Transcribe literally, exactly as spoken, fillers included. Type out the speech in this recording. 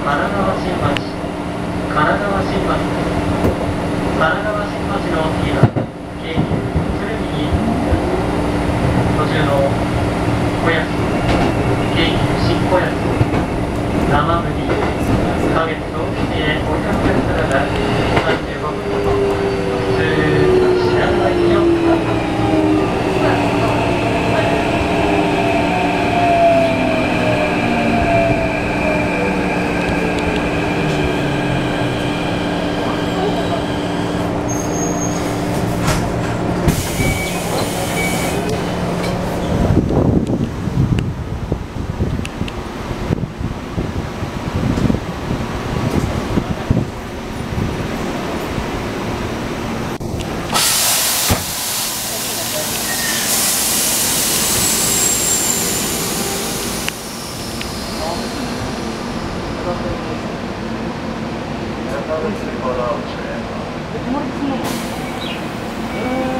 神奈川新町、神奈川新町です。神奈川新町の次は京急鶴見に途中の小安、京急新小安、生麦、花月と指定お客様がさんじゅうごふん、普通知らないよ。 Thank you.